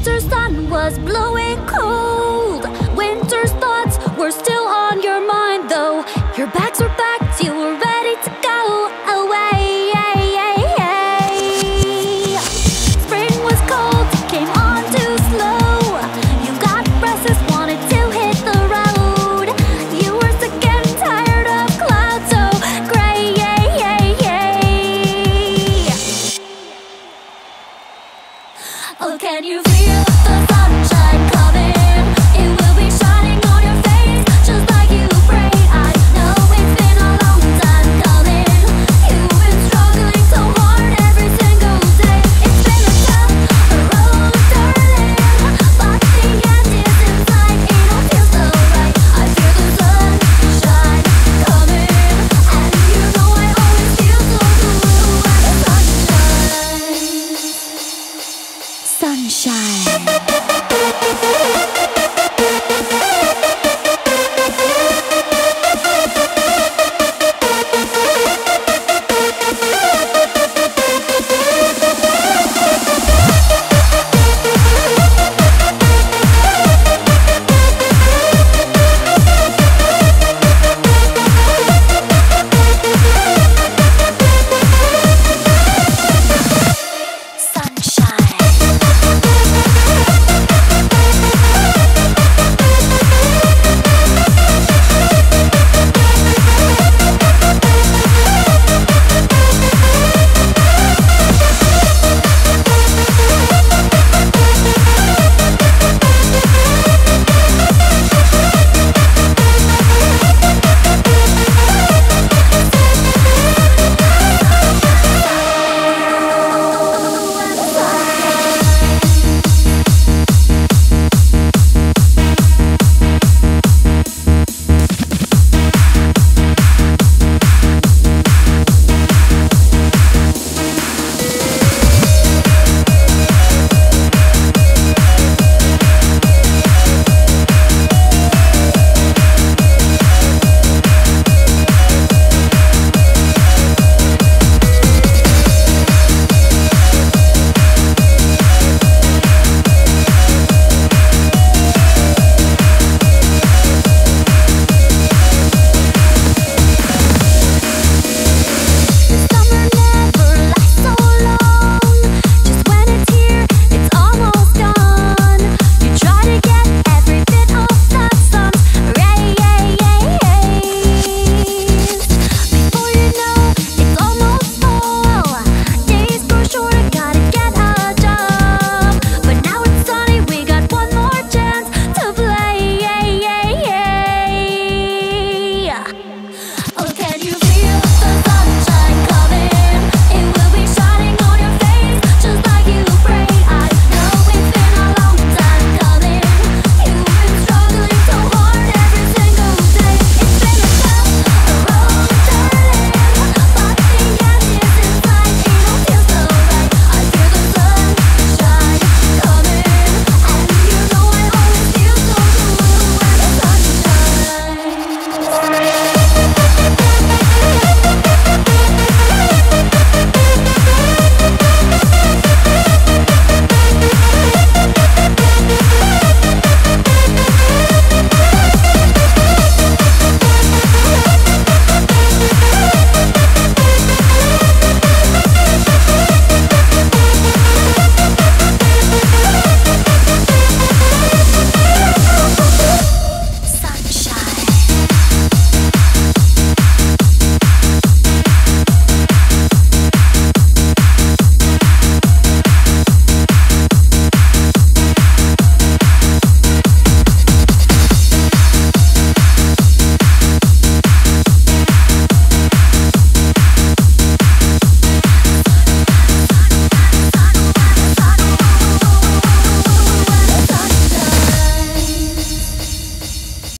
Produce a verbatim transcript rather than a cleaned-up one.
winter sun was blowing cold. Winter's thoughts were still on your mind, though. Your bags were packed, you were ready to go away. Spring was cold, came on too slow. You got restless, wanted to hit the road. You were sick and tired of clouds so gray. Oh, can you feel the sunshine coming? It will be shining on your face, just like you prayed. I know it's been a long time coming. You've been struggling so hard every single day. It's been a tough road, darling, but the end is in sight. It all feels so right. I feel the sunshine coming, and you know I always feel so blue when the sun shines. Sunshine.